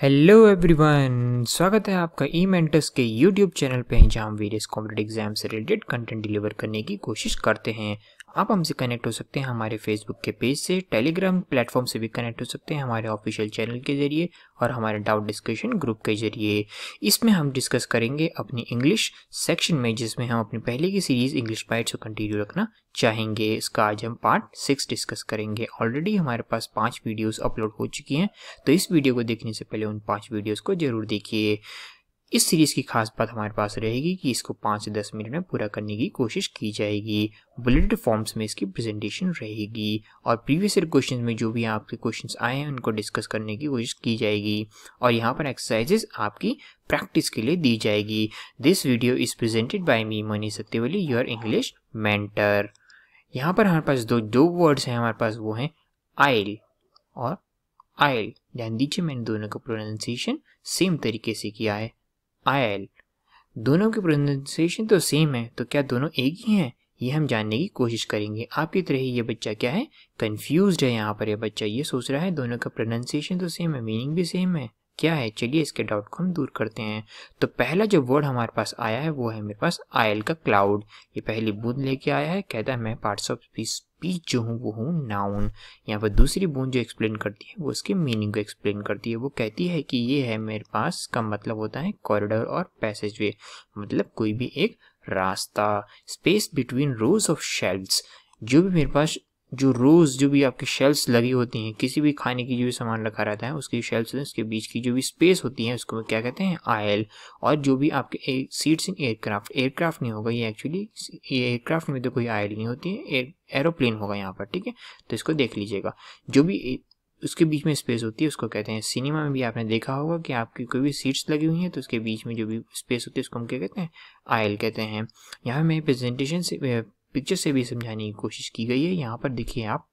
Hello everyone, स्वागत है आपका ई मेंटर्स के यूट्यूब चैनल पे जहां हम वेरियस कॉम्पिटिटिव एग्जाम से रिलेटेड कंटेंट डिलीवर करने की कोशिश करते हैं। आप हमसे कनेक्ट हो सकते हैं हमारे फेसबुक के पेज से, टेलीग्राम प्लेटफॉर्म से भी कनेक्ट हो सकते हैं हमारे ऑफिशियल चैनल के जरिए और हमारे डाउट डिस्कशन ग्रुप के जरिए। इसमें हम डिस्कस करेंगे अपनी इंग्लिश सेक्शन में, जिसमें हम अपनी पहले की सीरीज इंग्लिश बाइट्स को कंटिन्यू रखना चाहेंगे। इसका आज हम पार्ट 6 डिस्कस करेंगे। ऑलरेडी हमारे पास 5 वीडियोस अपलोड हो चुकी हैं, तो इस वीडियो को देखने से पहले उन 5 वीडियोस को जरूर देखिए। इस सीरीज की खास बात हमारे पास रहेगी कि इसको 5 से 10 मिनट में पूरा करने की कोशिश की जाएगी। बुलेटेड फॉर्म्स में इसकी प्रेजेंटेशन रहेगी और प्रीवियस ईयर क्वेश्चन में जो भी आपके क्वेश्चंस आए हैं उनको डिस्कस करने की कोशिश की जाएगी और यहाँ पर एक्सरसाइजेस आपकी प्रैक्टिस के लिए दी जाएगी। This video is presented by me Manish Satyavali, your English mentor. यहाँ पर हमारे पास दो वर्ड्स हैं हमारे पास, वो हैं आइल और आइल। ध्यान दीजिए, मैंने दोनों का प्रोनाउंसिएशन सेम तरीके से किया है। आइल, दोनों की प्रोनाउंसिएशन तो सेम है, तो क्या दोनों एक ही हैं? ये हम जानने की कोशिश करेंगे। आपकी तरह ही ये बच्चा क्या है, कंफ्यूज्ड है। यहाँ पर ये बच्चा ये सोच रहा है दोनों का प्रोनाउंसिएशन तो सेम है, मीनिंग भी सेम है, क्या है? चलिए इसके डाउट को हम दूर करते हैं। तो पहला जो वर्ड हमारे पास आया है वो है मेरे पास आयल का क्लाउड। ये पहली बूंद लेके आया है, कहता है मैं पार्ट्स ऑफ स्पीच जो हूँ वो हूँ नाउन। यहाँ पर दूसरी बूंद जो एक्सप्लेन करती है वो उसके मीनिंग को एक्सप्लेन करती है। वो कहती है कि ये है मेरे पास, का मतलब होता है कॉरिडोर और पैसेज वे, मतलब कोई भी एक रास्ता। Space between rows of shelves, जो भी मेरे पास जो रोज जो भी आपके शेल्फ्स लगी होती हैं, किसी भी खाने की जो भी सामान रखा रहता है उसकी शेल्फ्स, उसके बीच की जो भी स्पेस होती है उसको क्या कहते हैं, आयल। और जो भी आपके सीट्स इन एयरक्राफ्ट, एयरक्राफ्ट नहीं होगा ये एक्चुअली, ये एयरक्राफ्ट में तो कोई आयल नहीं होती है, एरोप्लेन होगा यहाँ पर, ठीक है? तो इसको देख लीजिएगा, जो भी उसके बीच में स्पेस होती है उसको कहते हैं। सिनेमा में भी आपने देखा होगा कि आपकी कोई भी सीट्स लगी हुई हैं तो उसके बीच में जो भी स्पेस होती है उसको हम क्या कहते हैं, आयल कहते हैं। यहाँ मैं प्रेजेंटेशन से पिक्चर से भी समझाने की कोशिश की गई है। यहाँ पर देखिए आप,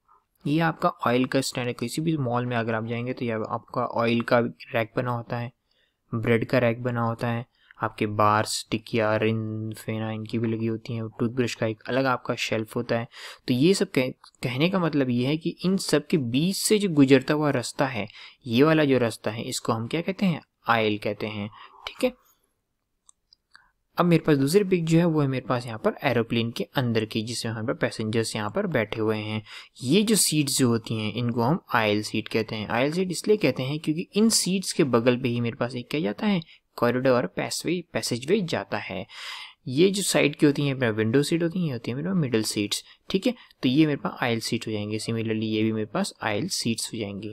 ये आपका ऑयल का स्टैंड है। किसी भी मॉल में अगर आप जाएंगे तो यह आपका ऑयल का रैक बना होता है, ब्रेड का रैक बना होता है, आपके बार्स, टिकिया, रिन, फेना इनकी भी लगी होती हैं, टूथब्रश का एक अलग आपका शेल्फ होता है। तो ये सब कहने का मतलब ये है कि इन सब के बीच से जो गुजरता हुआ रास्ता है, ये वाला जो रास्ता है, इसको हम क्या कहते हैं, आयल कहते हैं, ठीक है? अब मेरे पास दूसरी पिक जो है वो है मेरे पास यहाँ पर एरोप्लेन के अंदर की, जिसमें हमारे पास पैसेंजर्स यहाँ पर बैठे हुए हैं। ये जो सीट्स जो होती हैं इनको हम आयल सीट कहते हैं। आयल सीट इसलिए कहते हैं क्योंकि इन सीट्स के बगल पे ही मेरे पास एक क्या जाता है, कॉरिडोर और पैसेजवे जाता है। ये जो साइड की होती हैं विंडो सीट होती हैं, ये होती है मेरे पास मिडल सीट्स, ठीक है? तो ये मेरे पास आयल सीट हो जाएंगे। सिमिलरली ये भी मेरे पास आयल सीट्स हो जाएंगी।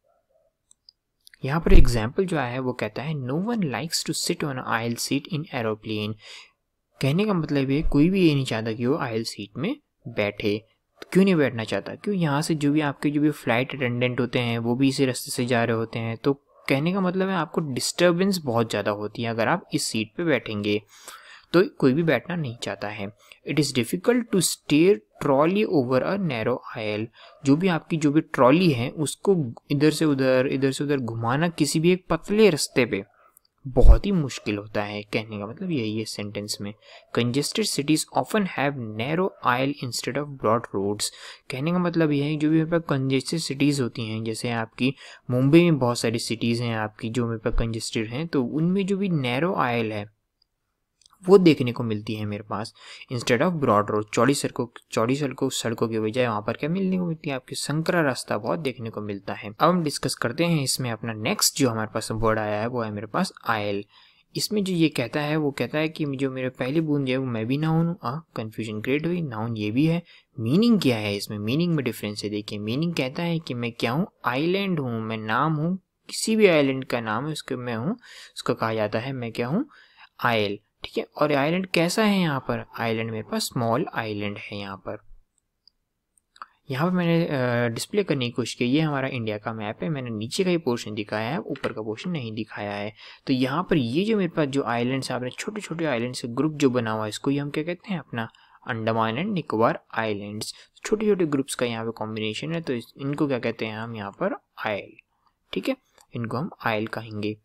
यहाँ पर एग्जाम्पल जो आया है वो कहता है no one likes to sit on aisle seat in aeroplane. कहने का मतलब है कोई भी ये नहीं चाहता कि वो आयल सीट में बैठे। तो क्यों नहीं बैठना चाहता? क्यों, यहाँ से जो भी आपके जो भी फ्लाइट अटेंडेंट होते हैं वो भी इसी रास्ते से जा रहे होते हैं। तो कहने का मतलब है आपको डिस्टर्बेंस बहुत ज़्यादा होती है अगर आप इस सीट पे बैठेंगे, तो कोई भी बैठना नहीं चाहता है। It is difficult to steer trolley over a narrow aisle. जो भी आपकी जो भी ट्रॉली है उसको इधर से उधर घुमाना किसी भी एक पतले रास्ते पे बहुत ही मुश्किल होता है। कहने का मतलब यही है सेंटेंस में। Congested cities often have narrow aisle instead of broad roads. कहने का मतलब यह है जो भी मेरे पास कंजेस्टेड सिटीज़ होती हैं, जैसे आपकी मुंबई में बहुत सारी सिटीज़ हैं आपकी जो मेरे पास कंजेस्टेड हैं, तो उनमें जो भी नैरो आयल है वो देखने को मिलती है मेरे पास, इंस्टेड ऑफ ब्रॉड रोड। चौड़ी सड़कों के बजाय वहाँ पर क्या मिलने को मिलती है, आपकी संकरा रास्ता बहुत देखने को मिलता है। अब हम डिस्कस करते हैं इसमें अपना नेक्स्ट जो हमारे पास वर्ड आया है वो है मेरे पास आयल। इसमें जो ये कहता है वो कहता है कि जो मेरे पहली बूंद है वो मैं भी नाउन हूँ। कंफ्यूजन क्रिएट हुई, नाउन ये भी है। मीनिंग क्या है इसमें, मीनिंग में डिफरेंस है। देखिए मीनिंग कहता है कि मैं क्या हूँ, आइलैंड हूँ, मैं नाम हूँ, किसी भी आइलैंड का नाम है उसके मैं हूँ, उसको कहा जाता है मैं क्या हूँ, आयल, ठीक है? और आइलैंड कैसा है, यहाँ पर आइलैंड मेरे पास स्मॉल आइलैंड है। यहाँ पर मैंने डिस्प्ले करने की कोशिश की, ये हमारा इंडिया का मैप है। मैंने नीचे का ही पोर्शन दिखाया है, ऊपर का पोर्शन नहीं दिखाया है। तो यहाँ पर ये जो मेरे पास जो आइलैंड्स है, आपने छोटे छोटे आइलैंड से ग्रुप जो बना हुआ है, इसको ही हम क्या कहते हैं, अपना अंडमान एंड निकोबार आइलैंड्स। छोटे छोटे ग्रुप्स का यहाँ पे कॉम्बिनेशन है, तो इनको क्या कहते हैं हम यहाँ पर, आयल, ठीक है? इनको हम आयल कहेंगे।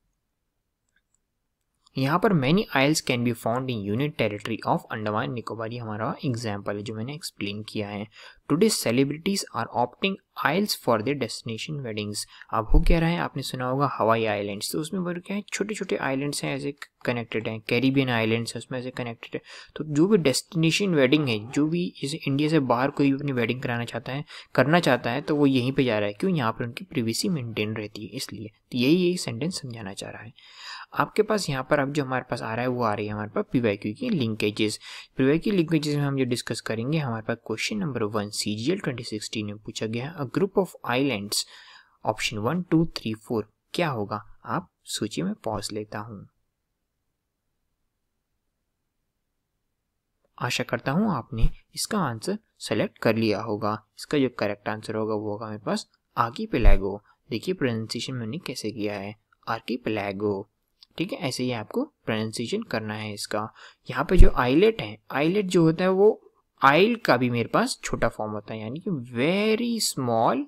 यहाँ पर many isles can be found in unit territory of Andaman Nicobar. ये हमारा एग्जाम्पल है जो मैंने एक्सप्लेन किया है। Today celebrities are opting isles for their destination weddings. अब हो क्या रहा है, आपने सुना होगा हवाई आइलैंड्स, तो उसमें क्या है, छोटे छोटे आइलैंड्स हैं ऐसे कनेक्टेड हैं, कैरिबियन आइलैंड्स हैं उसमें ऐसे कनेक्टेड है। तो जो भी डेस्टिनेशन वेडिंग है, जो भी जैसे इंडिया से बाहर कोई अपनी वेडिंग करना चाहता है तो वो यहीं पे जा रहा है। क्यों? यहाँ पर उनकी प्राइवेसी मेंटेन रहती है, इसलिए। तो यही सेंटेंस समझाना चाह रहा है। आपके पास यहाँ पर अब जो हमारे पास आ रहा है वो आ रही है हमारे पास पीवाईक्यू की लिंकेजेस। पीवाईक्यू लिंकेजेस में हम जो डिस्कस करेंगे, हमारे पास क्वेश्चन नंबर 1 CGL 2016 में पूछा गया है, a group of islands, option 1 2 3 4 क्या होगा? आप सूची में पॉज लेता हूं। आशा करता हूं आपने इसका आंसर सेलेक्ट कर लिया होगा। इसका जो करेक्ट आंसर होगा वो होगा मेरे पास आर्कीपेलागो। देखिए प्रोनाउंसिएशन मैंने कैसे किया है, आर्कीपेलागो। ठीक है, ऐसे ही आपको प्रोनाउंसिएशन करना है इसका। यहाँ पे जो आइलेट है, आइलेट जो होता है वो आइल का भी मेरे पास छोटा फॉर्म होता है, यानी कि वेरी स्मॉल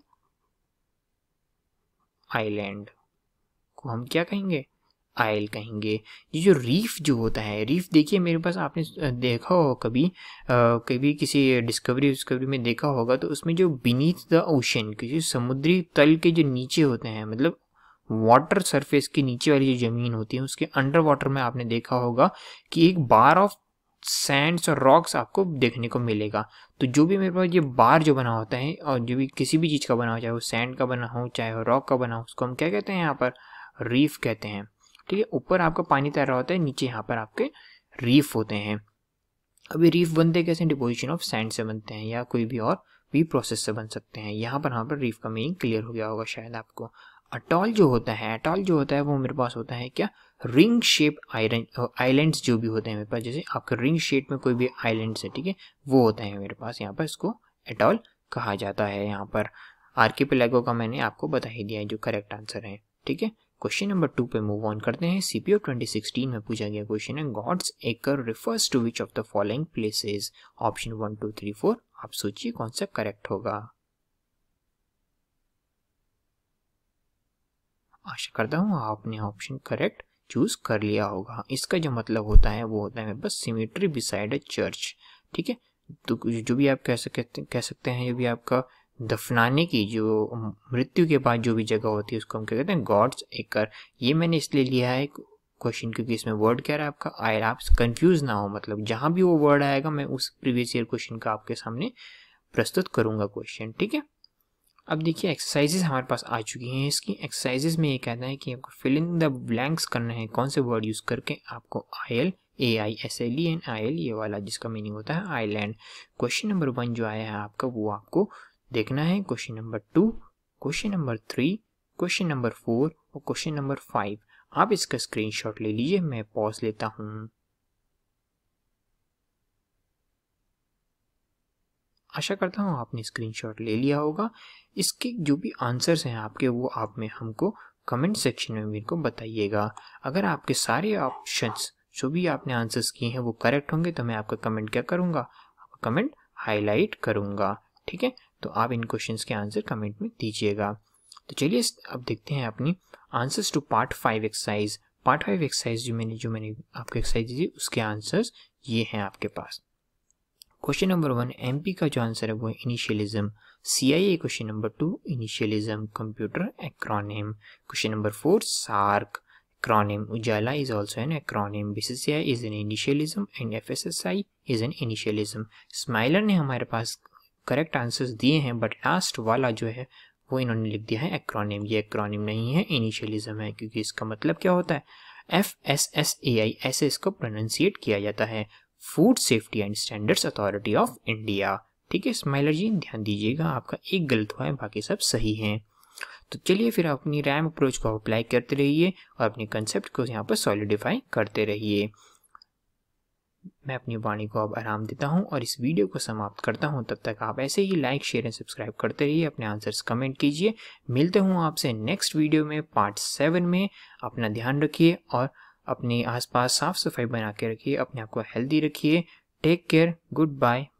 आइलैंड को हम क्या कहेंगे? आइल कहेंगे। ये जो रीफ जो होता है, रीफ देखिए मेरे पास, आपने देखा हो कभी किसी डिस्कवरी में देखा होगा, तो उसमें जो बीनीथ द ओशन, किसी समुद्री तल के जो नीचे होते हैं, मतलब वाटर सरफेस के नीचे वाली जो जमीन होती है उसके अंडर वाटर में आपने देखा होगा कि एक बार ऑफ सैंड्स और रॉक्स आपको देखने को मिलेगा। तो जो भी मेरे पास ये बार जो बना होता है, और जो भी किसी भी चीज़ का बना हो, चाहे वो सैंड का बना हो चाहे वो रॉक का बना हो, उसको हम क्या कहते हैं? यहाँ पर रीफ कहते हैं। ठीक है, ऊपर आपका पानी तैर रहा होता है, नीचे यहाँ पर आपके रीफ होते हैं। अभी रीफ बनते कैसे? डिपोजिशन ऑफ सैंड से बनते हैं, या कोई भी और भी प्रोसेस से बन सकते हैं। यहाँ पर रीफ का मीनिंग क्लियर हो गया होगा शायद आपको। अटॉल जो होता है वो मेरे पास होता है क्या? रिंग शेप आइलैंड्स जो भी होते हैं मेरे पास, जैसे आपका रिंग शेप में कोई भी आइलैंड्स है, ठीक है, वो होता है मेरे पास। यहाँ पर इसको अटॉल कहा जाता है। यहाँ पर आर्कीपेलागो का मैंने आपको बता ही दिया है जो करेक्ट आंसर है। ठीक है, क्वेश्चन नंबर 2 पे मूव ऑन करते हैं। CPO 2016 में पूछा गया क्वेश्चन है, God's acre refers to which of the following places, option 1 2 3 4। आप सोचिए कौन सा करेक्ट होगा। आशा करता हूँ आपने ऑप्शन करेक्ट चूज कर लिया होगा। इसका जो मतलब होता है वो होता है मेरे पास सिमेट्री बिसाइड अ चर्च। ठीक है, तो जो भी आप कह सकते हैं, जो भी आपका दफनाने की, जो मृत्यु के बाद जो भी जगह होती है उसको हम क्या कहते हैं? God's acre. ये मैंने इसलिए लिया है क्वेश्चन क्योंकि इसमें वर्ड क्या रहा है आपका आयल, आप कंफ्यूज ना हो, मतलब जहां भी वो वर्ड आएगा मैं उस प्रीवियस ईयर क्वेश्चन का आपके सामने प्रस्तुत करूंगा क्वेश्चन। ठीक है, अब देखिए एक्सरसाइजेस हमारे पास आ चुकी हैं। इसकी एक्सरसाइजेस में ये कहता है कि आपको फिल इन द ब्लैंक्स करना है, कौन से वर्ड यूज करके आपको आयल, AISLENIL ये वाला जिसका मीनिंग होता है आइलैंड। क्वेश्चन नंबर 1 जो आया है आपका वो आपको देखना है। Question number 2, question number 3, question number 4 और क्वेश्चन नंबर 5। आप इसका स्क्रीनशॉट ले लीजिए, मैं पॉज लेता हूँ। आशा करता हूँ आपने स्क्रीनशॉट ले लिया होगा। इसके जो भी आंसर्स हैं आपके वो आप में हमको कमेंट सेक्शन में मेरे को बताइएगा। अगर आपके सारे ऑप्शंस जो भी आपने आंसर्स किए हैं वो करेक्ट होंगे तो मैं आपका कमेंट क्या करूँगा? आपका कमेंट हाईलाइट करूँगा। ठीक है, तो आप इन क्वेश्चंस के आंसर कमेंट में दीजिएगा। तो चलिए अब देखते हैं अपनी answers to part 5 exercise. Part 5 exercise जो मैंने आपको एक्सरसाइज दी उसके आंसर्स ये हैं आपके पास। क्वेश्चन नंबर 1 MP का जो आंसर है वो है initialism. CIA question number 2 initialism computer acronym. Question number 4 SAARC acronym. UJALA is also an acronym. BCCI is an initialism and FSSI is an initialism. स्माइलर ने हमारे पास करेक्ट आंसर्स दिए हैं, बट लास्ट वाला जो है वो इन्होंने लिख दिया है एक्रोनिम। ये एक्रोनिम नहीं है, इनिशियलिज्म है, क्योंकि इसका मतलब क्या होता है? FSSAI ऐसे इसको प्रोनाउंसिएट किया जाता है, food safety and standards authority of India. ठीक है स्माइलर जी, ध्यान दीजिएगा, आपका एक गलत हुआ है, बाकी सब सही हैं। तो चलिए फिर अपनी रैम अप्रोच को अप्लाई करते रहिए और अपने कंसेप्ट को यहाँ पर सॉलिडिफाई करते रहिए। मैं अपनी वाणी को अब आराम देता हूँ और इस वीडियो को समाप्त करता हूँ। तब तक आप ऐसे ही लाइक, शेयर एंड सब्सक्राइब करते रहिए, अपने आंसर्स कमेंट कीजिए। मिलते हूँ आपसे नेक्स्ट वीडियो में पार्ट 7 में। अपना ध्यान रखिए और अपने आसपास साफ सफाई बना के रखिए, अपने आप को हेल्दी रखिए। Take care, good bye.